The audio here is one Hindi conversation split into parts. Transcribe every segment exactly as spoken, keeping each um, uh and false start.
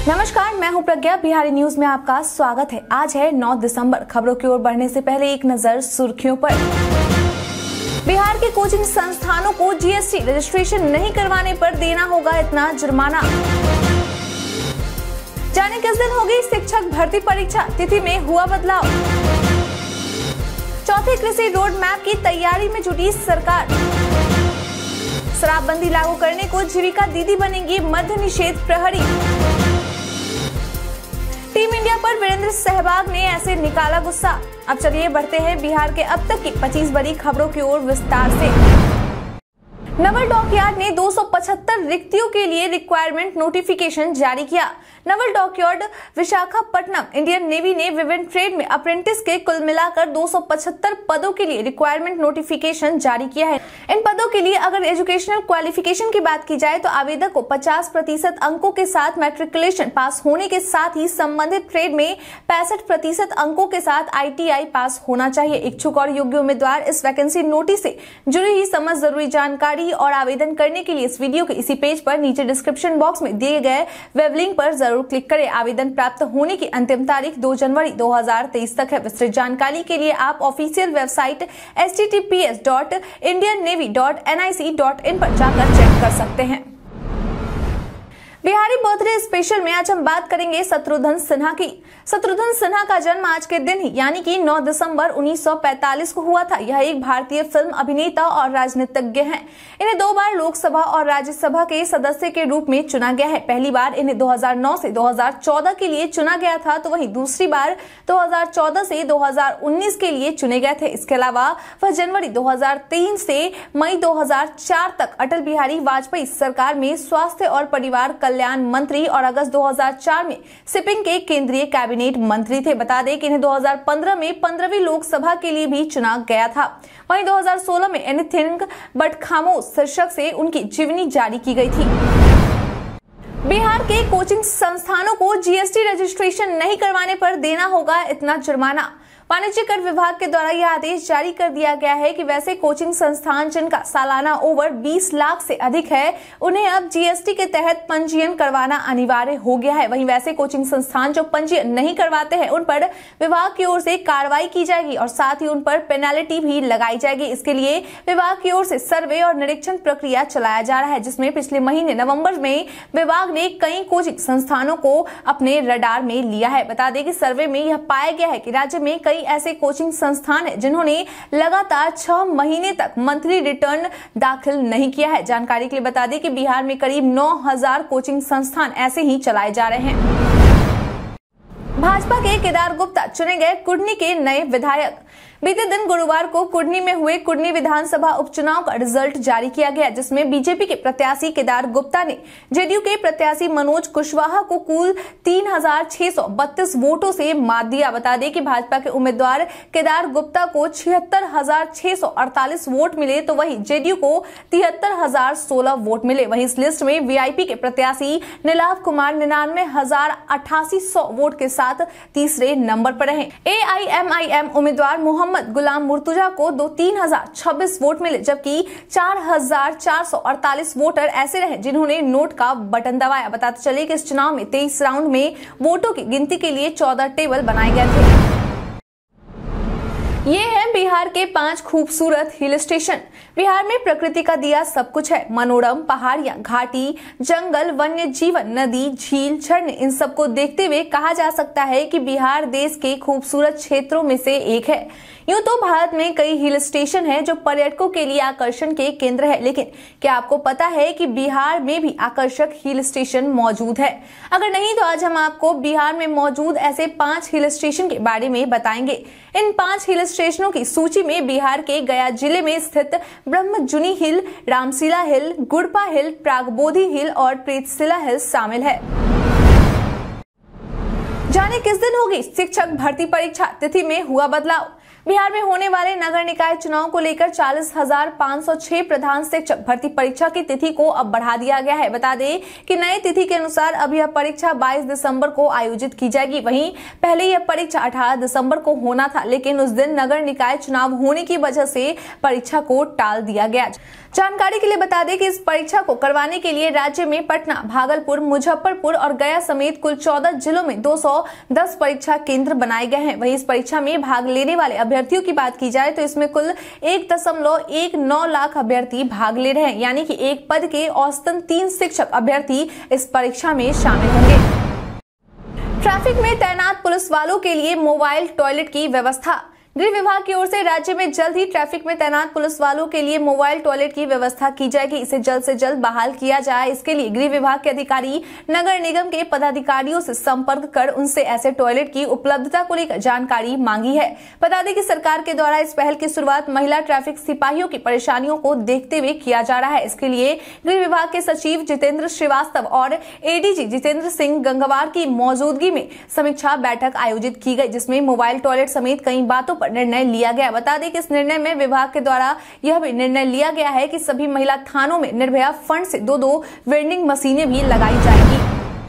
नमस्कार, मैं हूं प्रज्ञा। बिहारी न्यूज में आपका स्वागत है। आज है नौ दिसंबर। खबरों की ओर बढ़ने से पहले एक नजर सुर्खियों पर। बिहार के कोचिंग संस्थानों को जीएसटी रजिस्ट्रेशन नहीं करवाने पर देना होगा इतना जुर्माना। जाने किस दिन होगी शिक्षक भर्ती परीक्षा, तिथि में हुआ बदलाव। चौथे कृषि रोड मैप की तैयारी में जुटी सरकार। शराबबंदी लागू करने को जीविका दीदी बनेंगी मद्य निषेध प्रहरी। टीम इंडिया पर वीरेंद्र सहवाग ने ऐसे निकाला गुस्सा। अब चलिए बढ़ते हैं बिहार के अब तक की पच्चीस बड़ी खबरों की ओर विस्तार से। नवल डॉकयार्ड ने दो सौ पचहत्तर रिक्तियों के लिए रिक्वायरमेंट नोटिफिकेशन जारी किया। Naval dockyard Visakhapatnam Indian navy ने विभिन्न ट्रेड में अप्रेंटिस के कुल मिलाकर दो सौ पचहत्तर पदों के लिए रिक्वायरमेंट नोटिफिकेशन जारी किया है। इन पदों के लिए अगर एजुकेशनल क्वालिफिकेशन की बात की जाए तो आवेदक को पचास प्रतिशत अंकों के साथ मैट्रिकुलेशन पास होने के साथ ही संबंधित ट्रेड में पैंसठ प्रतिशत अंकों के साथ आईटीआई पास होना चाहिए। इच्छुक और योग्य उम्मीदवार इस वैकेंसी नोटिस से जुड़ी ही समस्त जरूरी जानकारी और आवेदन करने के लिए इस वीडियो के इसी पेज पर नीचे डिस्क्रिप्शन बॉक्स में दिए गए वेब लिंक पर जरूर क्लिक करें। आवेदन प्राप्त होने की अंतिम तारीख दो जनवरी दो हजार तेईस तक है। विस्तृत जानकारी के लिए आप official website H T T P S dot Indian navy dot N I C dot in पर जाकर चेक कर सकते हैं। बिहारी बर्थडे स्पेशल में आज हम बात करेंगे शत्रुघ्न सिन्हा की। शत्रुघ्न सिन्हा का जन्म आज के दिन ही यानी कि नौ दिसंबर उन्नीस सौ पैंतालीस को हुआ था। यह एक भारतीय फिल्म अभिनेता और राजनीतिज्ञ हैं। इन्हें दो बार लोकसभा और राज्यसभा के सदस्य के रूप में चुना गया है। पहली बार इन्हें दो हज़ार नौ से दो हज़ार चौदह के लिए चुना गया था, तो वहीं दूसरी बार दो हज़ार चौदह से दो हज़ार उन्नीस के लिए चुने गए थे। इसके अलावा वह जनवरी दो हज़ार तीन से मई दो हज़ार चार तक अटल बिहारी वाजपेयी सरकार में स्वास्थ्य और परिवार कल्याण मंत्री और अगस्त दो हज़ार चार में शिपिंग के केंद्रीय कैबिनेट मंत्री थे। बता दें कि इन्हें दो हज़ार पंद्रह में पंद्रहवीं लोकसभा के लिए भी चुना गया था। वहीं दो हज़ार सोलह में एनीथिंग बट खामोश शीर्षक से उनकी जीवनी जारी की गई थी। बिहार के कोचिंग संस्थानों को जीएसटी रजिस्ट्रेशन नहीं करवाने पर देना होगा इतना जुर्माना। वाणिज्य कर विभाग के द्वारा यह आदेश जारी कर दिया गया है कि वैसे कोचिंग संस्थान जिनका सालाना ओवर बीस लाख से अधिक है, उन्हें अब जीएसटी के तहत पंजीयन करवाना अनिवार्य हो गया है। वहीं वैसे कोचिंग संस्थान जो पंजीयन नहीं करवाते हैं, उन पर विभाग की ओर से कार्रवाई की जाएगी और साथ ही उन पर पेनाल्टी भी लगाई जाएगी। इसके लिए विभाग की ओर से सर्वे और निरीक्षण प्रक्रिया चलाया जा रहा है, जिसमें पिछले महीने नवम्बर में विभाग ने कई कोचिंग संस्थानों को अपने रडार में लिया है। बता दें कि सर्वे में यह पाया गया है कि राज्य में कई ऐसे कोचिंग संस्थान हैं जिन्होंने लगातार छह महीने तक मंथली रिटर्न दाखिल नहीं किया है। जानकारी के लिए बता दें कि बिहार में करीब नौ हज़ार कोचिंग संस्थान ऐसे ही चलाए जा रहे हैं। भाजपा के केदार गुप्ता चुने गए कुढ़नी के नए विधायक। बीते दिन गुरुवार को कुढ़नी में हुए कुढ़नी विधानसभा उपचुनाव का रिजल्ट जारी किया गया, जिसमें बीजेपी के प्रत्याशी केदार गुप्ता ने जेडीयू के प्रत्याशी मनोज कुशवाहा को कुल तीन हजार छह सौ बत्तीस वोटों से मात दिया। बता दें कि भाजपा के उम्मीदवार केदार गुप्ता को छिहत्तर हजार छह सौ अड़तालीस वोट मिले, तो वहीं जेडीयू को तिहत्तर हजार सोलह वोट मिले। वहीं इस लिस्ट में वीआईपी के प्रत्याशी नीलाभ कुमार निन्यानवे हजार अठासी सौ वोट के साथ तीसरे नंबर पर रहे। ए आई एम आई एम उम्मीदवार मोहम्मद गुलाम मुर्तुजा को दो तीन हजार छब्बीस वोट मिले, जबकि चार हजार चार सौ अड़तालीस वोटर ऐसे रहे जिन्होंने नोट का बटन दबाया। बताते चले कि इस चुनाव में तेईस राउंड में वोटों की गिनती के लिए चौदह टेबल बनाए गए थे। ये है बिहार के पांच खूबसूरत हिल स्टेशन। बिहार में प्रकृति का दिया सब कुछ है। मनोरम पहाड़ियां, घाटी, जंगल, वन्य जीवन, नदी, झील, झरने, इन सबको देखते हुए कहा जा सकता है कि बिहार देश के खूबसूरत क्षेत्रों में से एक है। यूं तो भारत में कई हिल स्टेशन हैं जो पर्यटकों के लिए आकर्षण के केंद्र है, लेकिन क्या आपको पता है कि बिहार में भी आकर्षक हिल स्टेशन मौजूद है? अगर नहीं तो आज हम आपको बिहार में मौजूद ऐसे पांच हिल स्टेशन के बारे में बताएंगे। इन पांच हिल स्टेशनों की सूची में बिहार के गया जिले में स्थित ब्रह्मजुनी हिल, रामशिला हिल, गुड़पा हिल, प्रागबोधि हिल और प्रीतशिला हिल शामिल है। जाने किस दिन होगी शिक्षक भर्ती परीक्षा, तिथि में हुआ बदलाव। बिहार में होने वाले नगर निकाय चुनाव को लेकर चालीस हजार पाँच सौ छह प्रधान शिक्षक भर्ती परीक्षा की तिथि को अब बढ़ा दिया गया है। बता दें कि नई तिथि के अनुसार अब यह परीक्षा बाईस दिसंबर को आयोजित की जाएगी। वहीं पहले यह परीक्षा अठारह दिसंबर को होना था, लेकिन उस दिन नगर निकाय चुनाव होने की वजह से परीक्षा को टाल दिया गया। जानकारी के लिए बता दें कि इस परीक्षा को करवाने के लिए राज्य में पटना, भागलपुर, मुजफ्फरपुर और गया समेत कुल चौदह जिलों में दो सौ दस परीक्षा केंद्र बनाए गए हैं। वहीं इस परीक्षा में भाग लेने वाले अभ्यर्थियों की बात की जाए तो इसमें कुल एक दशमलव एक नौ लाख अभ्यर्थी भाग ले रहे हैं, यानी कि एक पद के औसतन तीन शिक्षक अभ्यर्थी इस परीक्षा में शामिल होंगे। ट्रैफिक में तैनात पुलिस वालों के लिए मोबाइल टॉयलेट की व्यवस्था। गृह विभाग की ओर से राज्य में जल्द ही ट्रैफिक में तैनात पुलिस वालों के लिए मोबाइल टॉयलेट की व्यवस्था की जाएगी। इसे जल्द से जल्द बहाल किया जाए, इसके लिए गृह विभाग के अधिकारी नगर निगम के पदाधिकारियों से संपर्क कर उनसे ऐसे टॉयलेट की उपलब्धता को लेकर जानकारी मांगी है। बता दें कि सरकार के द्वारा इस पहल की शुरुआत महिला ट्रैफिक सिपाहियों की परेशानियों को देखते हुए किया जा रहा है। इसके लिए गृह विभाग के सचिव जितेंद्र श्रीवास्तव और एडीजी जितेंद्र सिंह गंगवार की मौजूदगी में समीक्षा बैठक आयोजित की गई, जिसमें मोबाइल टॉयलेट समेत कई बातों पर निर्णय लिया गया। बता दें कि इस निर्णय में विभाग के द्वारा यह भी निर्णय लिया गया है कि सभी महिला थानों में निर्भया फंड से दो दो वेंडिंग मशीनें भी लगाई जाएंगी।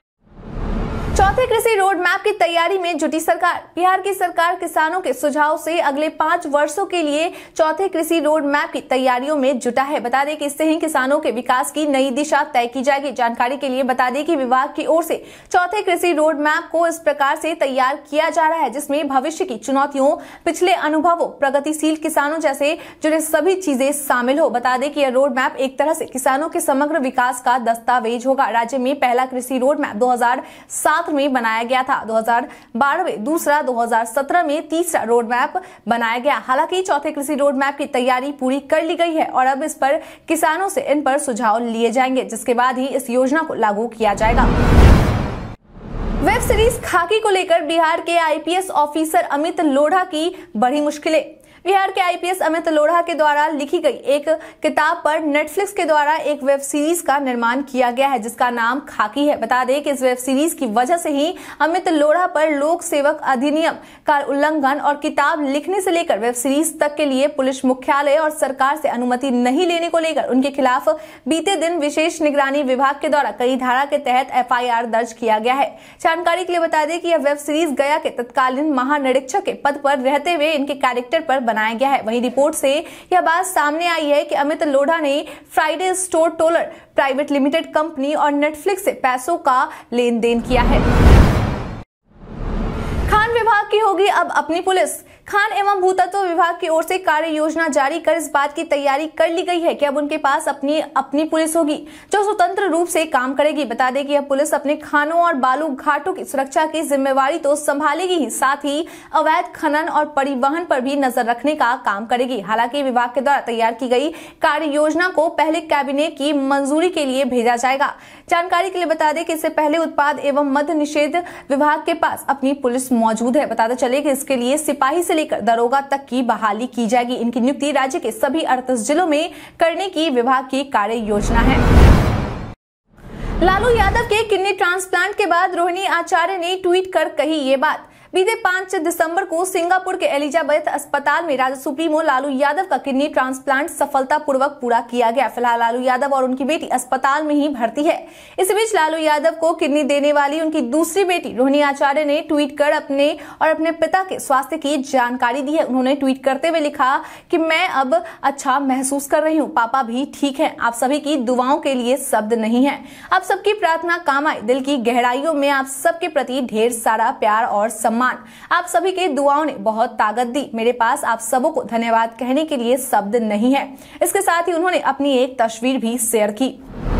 चौथे कृषि रोड मैप की तैयारी में जुटी सरकार। बिहार की सरकार किसानों के सुझाव से अगले पांच वर्षों के लिए चौथे कृषि रोड मैप की तैयारियों में जुटा है। बता दें कि इससे ही किसानों के विकास की नई दिशा तय की जाएगी। जानकारी के लिए बता दें कि विभाग की ओर से चौथे कृषि रोड मैप को इस प्रकार से तैयार किया जा रहा है, जिसमें भविष्य की चुनौतियों, पिछले अनुभवों, प्रगतिशील किसानों जैसे जुड़े सभी चीजें शामिल हो। बता दें कि यह रोड मैप एक तरह से किसानों के समग्र विकास का दस्तावेज होगा। राज्य में पहला कृषि रोड मैप दो हजार सात में बनाया गया था, दो हजार बारह में दूसरा, दो हजार सत्रह में तीसरा रोड मैप बनाया गया। हालांकि चौथे कृषि रोड मैप की तैयारी पूरी कर ली गई है और अब इस पर किसानों से इन पर सुझाव लिए जाएंगे, जिसके बाद ही इस योजना को लागू किया जाएगा। वेब सीरीज खाकी को लेकर बिहार के आईपीएस ऑफिसर अमित लोढ़ा की बड़ी मुश्किलें। बिहार के आईपीएस अमित लोढ़ा के द्वारा लिखी गई एक किताब पर नेटफ्लिक्स के द्वारा एक वेब सीरीज का निर्माण किया गया है, जिसका नाम खाकी है। बता दें कि इस वेब सीरीज की वजह से ही अमित लोढ़ा पर लोक सेवक अधिनियम का उल्लंघन और किताब लिखने से लेकर वेब सीरीज तक के लिए पुलिस मुख्यालय और सरकार से अनुमति नहीं लेने को लेकर उनके खिलाफ बीते दिन विशेष निगरानी विभाग के द्वारा कई धारा के तहत एफ आई आर दर्ज किया गया है। जानकारी के लिए बता दें कि यह वेब सीरीज गया के तत्कालीन महानिरीक्षक के पद पर रहते हुए इनके कैरेक्टर पर बनाया गया है। वहीं रिपोर्ट से यह बात सामने आई है कि अमित लोढ़ा ने Friday storytellers private limited company और नेटफ्लिक्स से पैसों का लेन देन किया है। खान विभाग की होगी अब अपनी पुलिस। खान एवं भूतत्व विभाग की ओर से कार्य योजना जारी कर इस बात की तैयारी कर ली गई है कि अब उनके पास अपनी अपनी पुलिस होगी जो स्वतंत्र रूप से काम करेगी। बता दें कि यह पुलिस अपने खानों और बालू घाटों की सुरक्षा की जिम्मेवारी तो संभालेगी ही, साथ ही अवैध खनन और परिवहन पर भी नजर रखने का काम करेगी। हालांकि विभाग के द्वारा तैयार की गई कार्य योजना को पहले कैबिनेट की मंजूरी के लिए भेजा जाएगा। जानकारी के लिए बता दें कि इससे पहले उत्पाद एवं मद्य निषेध विभाग के पास अपनी पुलिस मौजूद है। बताते चले कि इसके लिए सिपाही से लेकर दरोगा तक की बहाली की जाएगी। इनकी नियुक्ति राज्य के सभी अड़तीस जिलों में करने की विभाग की कार्य योजना है। लालू यादव के किडनी ट्रांसप्लांट के बाद रोहिणी आचार्य ने ट्वीट कर कही ये बात। बीते पांच दिसंबर को सिंगापुर के एलिजाबेथ अस्पताल में राजद सुप्रीमो लालू यादव का किडनी ट्रांसप्लांट सफलतापूर्वक पूरा किया गया। फिलहाल लालू यादव और उनकी बेटी अस्पताल में ही भर्ती है। इस बीच लालू यादव को किडनी देने वाली उनकी दूसरी बेटी रोहिणी आचार्य ने ट्वीट कर अपने और अपने पिता के स्वास्थ्य की जानकारी दी है। उन्होंने ट्वीट करते हुए लिखा कि मैं अब अच्छा महसूस कर रही हूँ, पापा भी ठीक है। आप सभी की दुआओं के लिए शब्द नहीं है। आप सबकी प्रार्थना काम आए। दिल की गहराइयों में आप सबके प्रति ढेर सारा प्यार और सम्मान। आप सभी के दुआओं ने बहुत ताकत दी। मेरे पास आप सबों को धन्यवाद कहने के लिए शब्द नहीं है। इसके साथ ही उन्होंने अपनी एक तस्वीर भी शेयर की।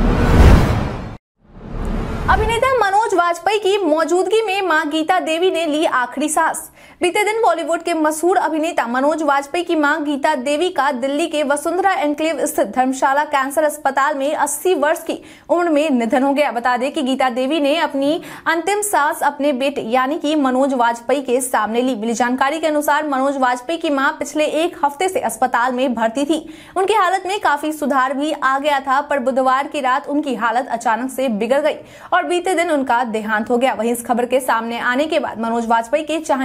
अभिनेता मनोज वाजपेयी की मौजूदगी में मां गीता देवी ने ली आखिरी सांस। बीते दिन बॉलीवुड के मशहूर अभिनेता मनोज वाजपेयी की मां गीता देवी का दिल्ली के वसुंधरा एनक्लेव स्थित धर्मशाला कैंसर अस्पताल में अस्सी वर्ष की उम्र में निधन हो गया। बता दें कि गीता देवी ने अपनी अंतिम सांस अपने बेटे यानी कि मनोज वाजपेयी के सामने ली। मिली जानकारी के अनुसार मनोज वाजपेयी की मां पिछले एक हफ्ते से अस्पताल में भर्ती थी। उनकी हालत में काफी सुधार भी आ गया था, पर बुधवार की रात उनकी हालत अचानक से बिगड़ गई और बीते दिन उनका देहांत हो गया। वहीं इस खबर के सामने आने के बाद मनोज वाजपेयी के चाहने वाले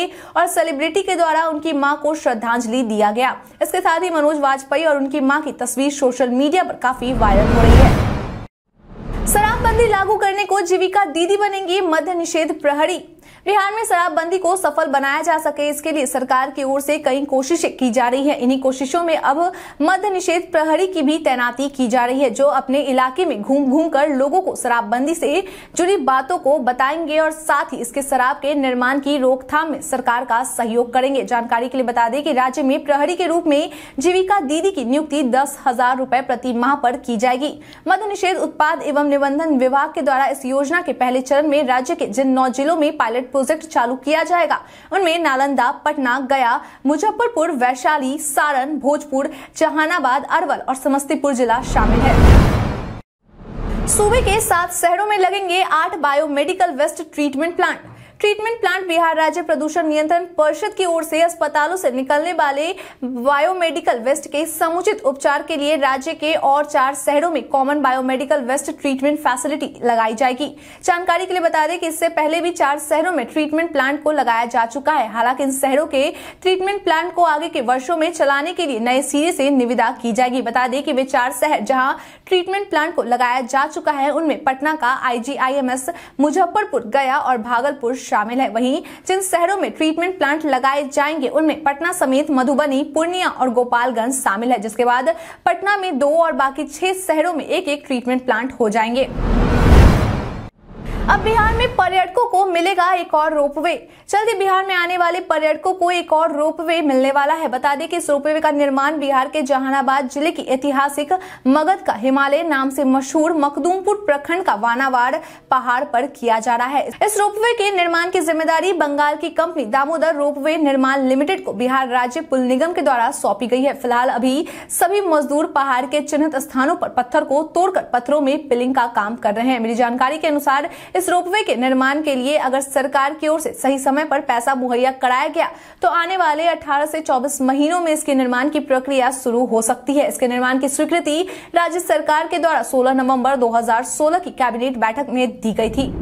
वाले और सेलिब्रिटी के द्वारा उनकी मां को श्रद्धांजलि दिया गया। इसके साथ ही मनोज वाजपेयी और उनकी मां की तस्वीर सोशल मीडिया पर काफी वायरल हो रही है। शराबबंदी लागू करने को जीविका दीदी बनेंगी मद्य निषेध प्रहरी। बिहार में शराबबंदी को सफल बनाया जा सके, इसके लिए सरकार की ओर से कई कोशिशें की जा रही है। इन्हीं कोशिशों में अब मद्य निषेध प्रहरी की भी तैनाती की जा रही है, जो अपने इलाके में घूम घूम कर लोगों को शराबबंदी से जुड़ी बातों को बताएंगे और साथ ही इसके शराब के निर्माण की रोकथाम में सरकार का सहयोग करेंगे। जानकारी के लिए बता दें कि राज्य में प्रहरी के रूप में जीविका दीदी की नियुक्ति दस हजार रुपए प्रति माह पर की जाएगी। मद्य निषेध उत्पाद एवं निबंधन विभाग के द्वारा इस योजना के पहले चरण में राज्य के जिन नौ जिलों में पायलट प्रोजेक्ट चालू किया जाएगा, उनमें नालंदा, पटना, गया, मुजफ्फरपुर, वैशाली, सारण, भोजपुर, जहानाबाद, अरवल और समस्तीपुर जिला शामिल है। सूबे के सात शहरों में लगेंगे आठ biomedical waste treatment plant. Treatment plant Bihar राज्य प्रदूषण नियंत्रण परिषद की ओर से अस्पतालों से निकलने वाले बायोमेडिकल वेस्ट के समुचित उपचार के लिए राज्य के और चार शहरों में common biomedical waste treatment facility लगाई जाएगी। जानकारी के लिए बता दें कि इससे पहले भी चार शहरों में ट्रीटमेंट प्लांट को लगाया जा चुका है। हालांकि इन शहरों के ट्रीटमेंट प्लांट को आगे के वर्षों में चलाने के लिए नए सिरे से निविदा की जाएगी। बता दें कि वे चार शहर जहाँ ट्रीटमेंट प्लांट को लगाया जा चुका है, उनमें पटना का आईजीआईएमएस, मुजफ्फरपुर, गया और भागलपुर शामिल है। वहीं जिन शहरों में ट्रीटमेंट प्लांट लगाए जाएंगे, उनमें पटना समेत मधुबनी, पूर्णिया और गोपालगंज शामिल है, जिसके बाद पटना में दो और बाकी छह शहरों में एक एक ट्रीटमेंट प्लांट हो जाएंगे। अब बिहार में पर्यटकों को मिलेगा एक और रोपवे। जल्दी बिहार में आने वाले पर्यटकों को एक और रोपवे मिलने वाला है। बता दें कि इस रोपवे का निर्माण बिहार के जहानाबाद जिले की ऐतिहासिक मगध का हिमालय नाम से मशहूर मखदूमपुर प्रखंड का वानावाड़ पहाड़ पर किया जा रहा है। इस रोपवे के निर्माण की जिम्मेदारी बंगाल की company Damodar ropeway Nirman limited को बिहार राज्य पुल निगम के द्वारा सौंपी गई है। फिलहाल अभी सभी मजदूर पहाड़ के चिन्हित स्थानों पर पत्थर को तोड़कर पत्थरों में पिलिंग का काम कर रहे हैं। मेरी जानकारी के अनुसार इस रोपवे के निर्माण के लिए अगर सरकार की ओर से सही समय पर पैसा मुहैया कराया गया तो आने वाले अठारह से चौबीस महीनों में इसके निर्माण की प्रक्रिया शुरू हो सकती है। इसके निर्माण की स्वीकृति राज्य सरकार के द्वारा सोलह नवंबर दो हज़ार सोलह की कैबिनेट बैठक में दी गई थी।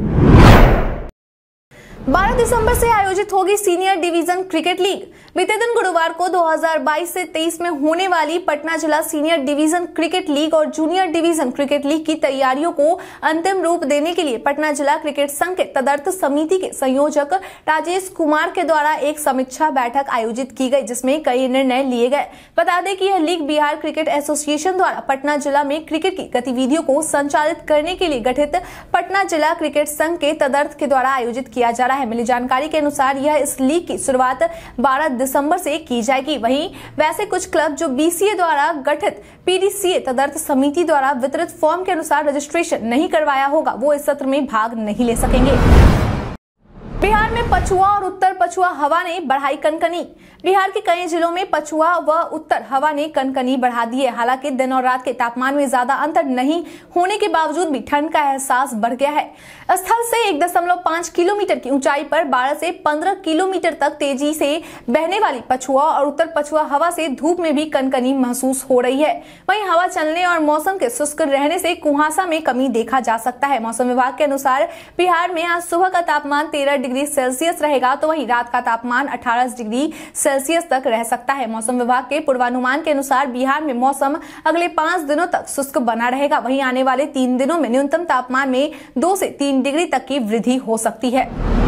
बारह दिसंबर से आयोजित होगी सीनियर डिवीजन क्रिकेट लीग। बीते दिन गुरुवार को दो हज़ार बाईस से तेईस में होने वाली पटना जिला सीनियर डिवीजन क्रिकेट लीग और जूनियर डिवीजन क्रिकेट लीग की तैयारियों को अंतिम रूप देने के लिए पटना जिला क्रिकेट संघ के तदर्थ समिति के संयोजक राजेश कुमार के द्वारा एक समीक्षा बैठक आयोजित की गई, जिसमें कई निर्णय लिए गए। बता दें कि यह लीग बिहार क्रिकेट एसोसिएशन द्वारा पटना जिला में क्रिकेट की गतिविधियों को संचालित करने के लिए गठित पटना जिला क्रिकेट संघ के तदर्थ के द्वारा आयोजित किया जा रहा है। मिली जानकारी के अनुसार यह इस लीग की शुरुआत बारह दिसंबर से की जाएगी। वहीं वैसे कुछ क्लब जो बीसीए द्वारा गठित पीडीसीए तदर्थ समिति द्वारा वितरित फॉर्म के अनुसार रजिस्ट्रेशन नहीं करवाया होगा, वो इस सत्र में भाग नहीं ले सकेंगे। बिहार में पछुआ और उत्तर पछुआ हवा ने बढ़ाई कनकनी। बिहार के कई जिलों में पछुआ व उत्तर हवा ने कनकनी बढ़ा दी है। हालांकि दिन और रात के तापमान में ज्यादा अंतर नहीं होने के बावजूद भी ठंड का एहसास बढ़ गया है। स्थल से एक दशमलव पाँच किलोमीटर की ऊंचाई पर बारह से पंद्रह किलोमीटर तक तेजी से बहने वाली पछुआ और उत्तर पछुआ हवा से धूप में भी कनकनी महसूस हो रही है। वहीं हवा चलने और मौसम के शुष्क रहने से कुहासा में कमी देखा जा सकता है। मौसम विभाग के अनुसार बिहार में आज सुबह का तापमान तेरह डिग्री सेल्सियस रहेगा, तो वहीं रात का तापमान अठारह डिग्री सेल्सियस तक रह सकता है। मौसम विभाग के पूर्वानुमान के अनुसार बिहार में मौसम अगले पांच दिनों तक शुष्क बना रहेगा। वहीं आने वाले तीन दिनों में न्यूनतम तापमान में दो से तीन डिग्री तक की वृद्धि हो सकती है।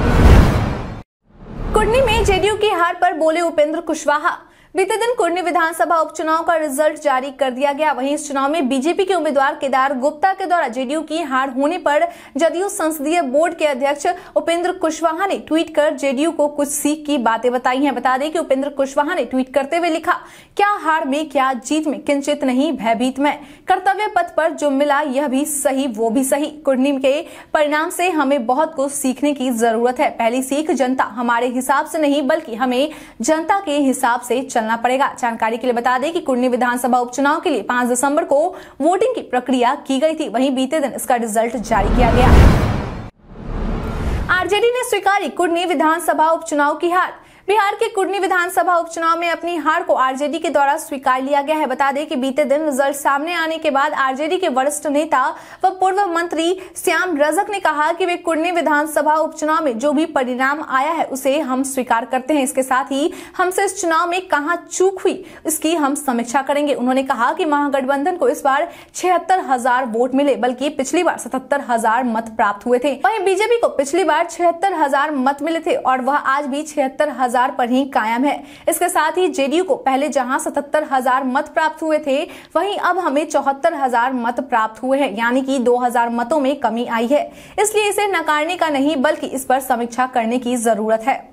कुर्नी में जेडीयू की हार पर बोले उपेंद्र कुशवाहा। बीते दिन कुर्नी विधानसभा उपचुनाव का रिजल्ट जारी कर दिया गया। वहीं इस चुनाव में बीजेपी के उम्मीदवार केदार गुप्ता के द्वारा जेडीयू की हार होने पर जदयू संसदीय बोर्ड के अध्यक्ष उपेंद्र कुशवाहा ने ट्वीट कर जेडीयू को कुछ सीख की बातें बताई हैं। बता दें कि उपेंद्र कुशवाहा ने ट्वीट करते हुए लिखा, क्या हार में क्या जीत में किंचित नहीं भयभीत में, कर्तव्य पथ पर जो मिला यह भी सही वो भी सही। कुर्नी के परिणाम से हमें बहुत कुछ सीखने की जरूरत है। पहली सीख, जनता हमारे हिसाब से नहीं बल्कि हमें जनता के हिसाब से चलना पड़ेगा। जानकारी के लिए बता दें कि कुर्नी विधानसभा उपचुनाव के लिए पाँच दिसंबर को वोटिंग की प्रक्रिया की गई थी। वहीं बीते दिन इसका रिजल्ट जारी किया गया। आरजेडी ने स्वीकारी कुर्नी विधानसभा उपचुनाव की हार। बिहार के कुर्नी विधानसभा उपचुनाव में अपनी हार को आरजेडी के द्वारा स्वीकार लिया गया है। बता दें कि बीते दिन रिजल्ट सामने आने के बाद आरजेडी के वरिष्ठ नेता व पूर्व मंत्री श्याम रजक ने कहा कि वे कुर्नी विधानसभा उपचुनाव में जो भी परिणाम आया है उसे हम स्वीकार करते हैं। इसके साथ ही हमसे इस चुनाव में कहां चूक हुई इसकी हम समीक्षा करेंगे। उन्होंने कहा कि महागठबंधन को इस बार छिहत्तर हजार वोट मिले, बल्कि पिछली बार सतहत्तर हजार मत प्राप्त हुए थे। वहीं बीजेपी को पिछली बार छिहत्तर हजार मत मिले थे और वह आज भी छिहत्तर हजार पर ही कायम है। इसके साथ ही जेडीयू को पहले जहां सतहत्तर हजार मत प्राप्त हुए थे, वहीं अब हमें चौहत्तर हजार मत प्राप्त हुए हैं, यानी कि दो हजार मतों में कमी आई है। इसलिए इसे नकारने का नहीं बल्कि इस पर समीक्षा करने की जरूरत है।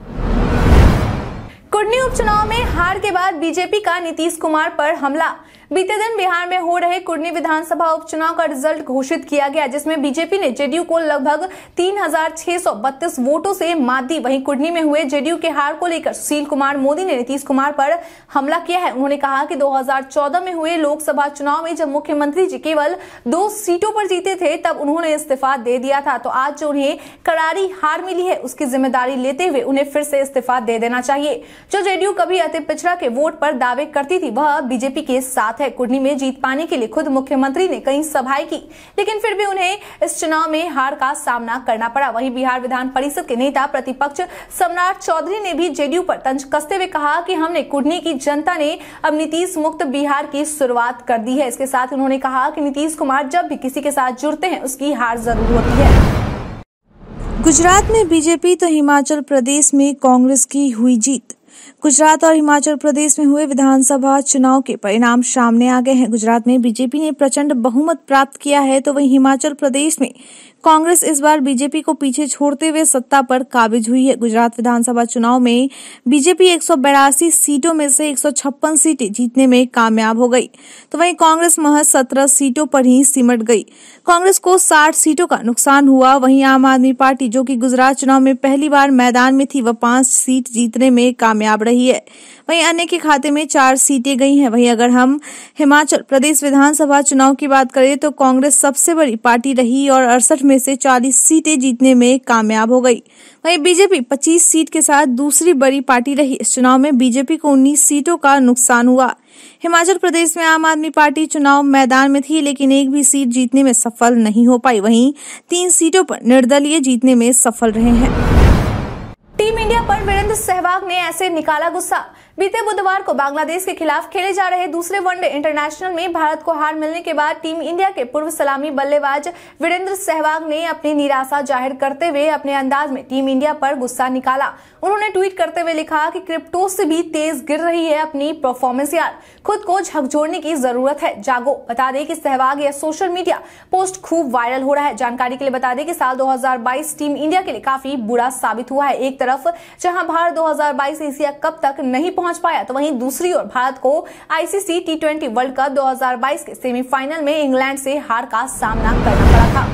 कुर्नी उपचुनाव में हार के बाद बीजेपी का नीतीश कुमार पर हमला। बीते दिन बिहार में हो रहे कुर्नी विधानसभा उपचुनाव का रिजल्ट घोषित किया गया, जिसमें बीजेपी ने जेडीयू को लगभग तीन हजार छह सौ बत्तीस वोटों से मात दी। वहीं कुर्नी में हुए जेडीयू के हार को लेकर सुशील कुमार मोदी ने नीतीश कुमार पर हमला किया है। उन्होंने कहा कि दो हजार चौदह में हुए लोकसभा चुनाव में जब मुख्यमंत्री जी केवल दो सीटों पर जीते थे तब उन्होंने इस्तीफा दे दिया था, तो आज जो उन्हें करारी हार मिली है उसकी जिम्मेदारी लेते हुए उन्हें फिर से इस्तीफा दे देना चाहिए। जो जेडीयू कभी अति पिछड़ा के वोट पर दावे करती थी वह बीजेपी के साथ है। कुर्नी में जीत पाने के लिए खुद मुख्यमंत्री ने कई सभाएं की, लेकिन फिर भी उन्हें इस चुनाव में हार का सामना करना पड़ा। वहीं बिहार विधान परिषद के नेता प्रतिपक्ष सम्राट चौधरी ने भी जेडीयू पर तंज कसते हुए कहा कि हमने कुर्नी की जनता ने अब नीतीश मुक्त बिहार की शुरुआत कर दी है। इसके साथ उन्होंने कहा कि नीतीश कुमार जब भी किसी के साथ जुड़ते हैं उसकी हार जरूर होती है। गुजरात में बीजेपी तो हिमाचल प्रदेश में कांग्रेस की हुई जीत। गुजरात और हिमाचल प्रदेश में हुए विधानसभा चुनाव के परिणाम सामने आ गए हैं। गुजरात में बीजेपी ने प्रचंड बहुमत प्राप्त किया है, तो वहीं हिमाचल प्रदेश में कांग्रेस इस बार बीजेपी को पीछे छोड़ते हुए सत्ता पर काबिज हुई है। गुजरात विधानसभा चुनाव में बीजेपी एक सौ बेरासी सीटों में से एक सौ छप्पन सीटें जीतने में कामयाब हो गई, तो वहीं कांग्रेस महज सत्रह सीटों पर ही सिमट गई। कांग्रेस को साठ सीटों का नुकसान हुआ। वहीं आम आदमी पार्टी, जो कि गुजरात चुनाव में पहली बार मैदान में थी, वह पांच सीट जीतने में कामयाब रही है। वहीं अन्य के खाते में चार सीटें गई हैं। वहीं अगर हम हिमाचल प्रदेश विधानसभा चुनाव की बात करें तो कांग्रेस सबसे बड़ी पार्टी रही और अड़सठ में से चालीस सीटें जीतने में कामयाब हो गई। वहीं बीजेपी पच्चीस सीट के साथ दूसरी बड़ी पार्टी रही। इस चुनाव में बीजेपी को उन्नीस सीटों का नुकसान हुआ। हिमाचल प्रदेश में आम आदमी पार्टी चुनाव मैदान में थी, लेकिन एक भी सीट जीतने में सफल नहीं हो पाई। वहीं तीन सीटों पर निर्दलीय जीतने में सफल रहे हैं। टीम इंडिया पर वीरेंद्र सहवाग ने ऐसे निकाला गुस्सा। बीते बुधवार को बांग्लादेश के खिलाफ खेले जा रहे दूसरे वनडे इंटरनेशनल में भारत को हार मिलने के बाद टीम इंडिया के पूर्व सलामी बल्लेबाज वीरेंद्र सहवाग ने अपनी निराशा जाहिर करते हुए अपने अंदाज में टीम इंडिया पर गुस्सा निकाला। उन्होंने ट्वीट करते हुए लिखा कि क्रिप्टो से भी तेज गिर रही है अपनी परफॉर्मेंस यार, खुद को झकझोरने की जरूरत है, जागो। बता दें कि सहवाग यह सोशल मीडिया पोस्ट खूब वायरल हो रहा है। जानकारी के लिए बता दें कि साल दो हजार बाईस टीम इंडिया के लिए काफी बुरा साबित हुआ है। एक तरफ जहां भारत दो हजार बाईस एशिया कप तक नहीं पहुंच पाया, तो वहीं दूसरी ओर भारत को ICC T twenty world cup दो हजार बाईस के सेमीफाइनल में इंग्लैंड से हार का सामना करना पड़ा था।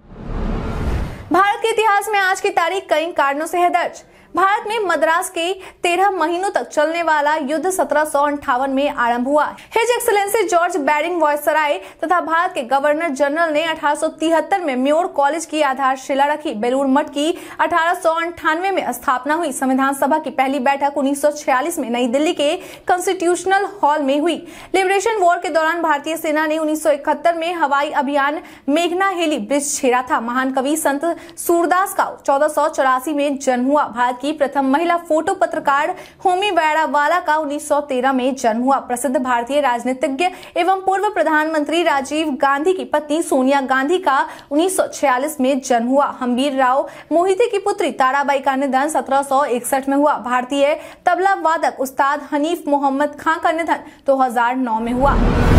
भारत के इतिहास में आज की तारीख कई कारणों से है दर्ज। भारत में मद्रास के तेरह महीनों तक चलने वाला युद्ध सत्रह सौ अंठावन में आरंभ हुआ। His excellency George Baring viceroy तथा भारत के गवर्नर जनरल ने अठारह सौ तिहत्तर में म्योर कॉलेज की आधारशिला रखी। बेलूर मठ की अठारह सौ अंठानवे में स्थापना हुई। संविधान सभा की पहली बैठक उन्नीस सौ छियालीस में नई दिल्ली के कॉन्स्टिट्यूशनल हॉल में हुई। लिबरेशन वॉर के दौरान भारतीय सेना ने उन्नीस सौ इकहत्तर में हवाई अभियान मेघना हेली ब्रिज छेड़ा था। महान कवि संत सूरदास का चौदह सौ चौरासी में जन्म हुआ। भारत की प्रथम महिला फोटो पत्रकार होमी बैरावाला का उन्नीस सौ तेरह में जन्म हुआ। प्रसिद्ध भारतीय राजनीतिज्ञ एवं पूर्व प्रधानमंत्री राजीव गांधी की पत्नी सोनिया गांधी का उन्नीस सौ छियालीस में जन्म हुआ। हम्बीर राव मोहिते की पुत्री ताराबाई का निधन सत्रह सौ इकसठ में हुआ। भारतीय तबला वादक उस्ताद हनीफ मोहम्मद खां का निधन दो हजार नौ में हुआ।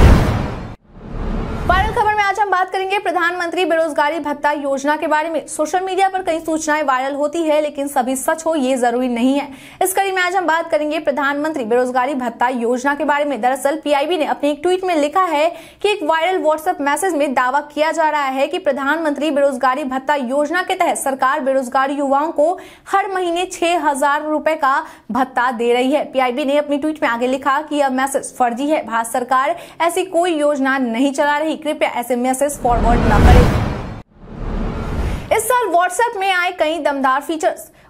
वायरल खबर में आज हम बात करेंगे प्रधानमंत्री बेरोजगारी भत्ता योजना के बारे में। सोशल मीडिया पर कई सूचनाएं वायरल होती है, लेकिन सभी सच हो ये जरूरी नहीं है। इस कड़ी में आज हम बात करेंगे प्रधानमंत्री बेरोजगारी भत्ता योजना के बारे में। दरअसल पीआईबी ने अपने एक ट्वीट में लिखा है कि एक वायरल व्हाट्सएप मैसेज में दावा किया जा रहा है कि प्रधानमंत्री बेरोजगारी भत्ता योजना के तहत सरकार बेरोजगार युवाओं को हर महीने छह हजार रुपए का भत्ता दे रही है। पीआईबी ने अपनी ट्वीट में आगे लिखा कि यह मैसेज फर्जी है। भारत सरकार ऐसी कोई योजना नहीं चला रही, कृपया ऐसे मैसेज फॉरवर्ड न करें। इस साल व्हाट्सएप में आए कई दमदार फीचर्स।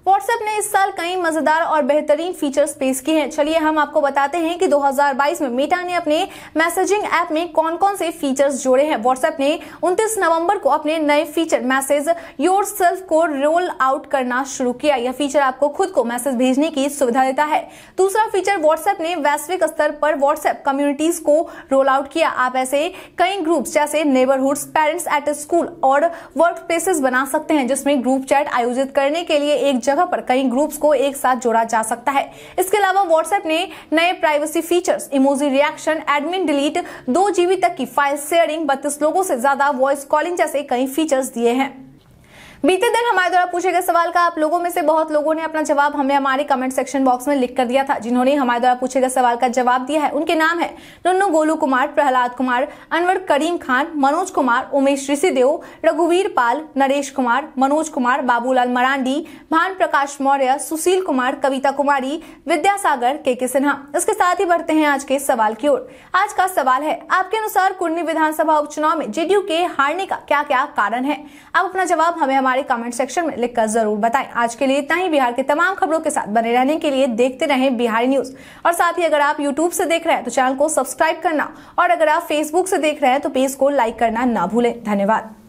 व्हाट्सएप ने इस साल कई मजेदार और बेहतरीन फीचर्स पेश किए हैं। चलिए हम आपको बताते हैं कि दो हज़ार बाईस में मेटा ने अपने मैसेजिंग ऐप में कौन कौन से फीचर्स जोड़े हैं। व्हाट्सएप ने उनतीस नवंबर को अपने नए फीचर मैसेज योरसेल्फ को रोल आउट करना शुरू किया। यह फीचर आपको खुद को मैसेज भेजने की सुविधा देता है। दूसरा फीचर, व्हाट्सएप ने वैश्विक स्तर पर व्हाट्सएप कम्युनिटीज को रोल आउट किया। आप ऐसे कई ग्रुप्स जैसे नेबरहुड्स, पेरेंट्स एट स्कूल और वर्क प्लेसेस बना सकते हैं, जिसमें ग्रुप चैट आयोजित करने के लिए एक जगह पर कई ग्रुप्स को एक साथ जोड़ा जा सकता है। इसके अलावा व्हाट्सएप ने नए privacy features, emoji reaction, admin delete, दो जीबी तक की फाइल शेयरिंग, बत्तीस लोगों से ज्यादा वॉइस कॉलिंग जैसे कई फीचर्स दिए हैं। बीते दिन हमारे द्वारा पूछे गए सवाल का आप लोगों में से बहुत लोगों ने अपना जवाब हमें हमारे कमेंट सेक्शन बॉक्स में लिख कर दिया था। जिन्होंने हमारे द्वारा पूछे गए सवाल का जवाब दिया है उनके नाम है नुन्नू गोलू कुमार, प्रहलाद कुमार, अनवर करीम खान, मनोज कुमार, उमेश ऋषिदेव, रघुवीर पाल, नरेश कुमार, मनोज कुमार, बाबूलाल मरांडी, भान प्रकाश मौर्य, सुशील कुमार, कविता कुमारी, विद्यासागर, के के सिन्हा। इसके साथ ही बढ़ते हैं आज के सवाल की ओर। आज का सवाल है, आपके अनुसार कुर्नी विधानसभा उपचुनाव में जेडीयू के हारने का क्या क्या कारण है? आप अपना जवाब हमें हमारे कमेंट सेक्शन में लिखकर जरूर बताएं। आज के लिए इतना ही। बिहार के तमाम खबरों के साथ बने रहने के लिए देखते रहें बिहारी न्यूज। और साथ ही अगर आप यूट्यूब से देख रहे हैं तो चैनल को सब्सक्राइब करना, और अगर आप फेसबुक से देख रहे हैं तो पेज को लाइक करना ना भूलें। धन्यवाद।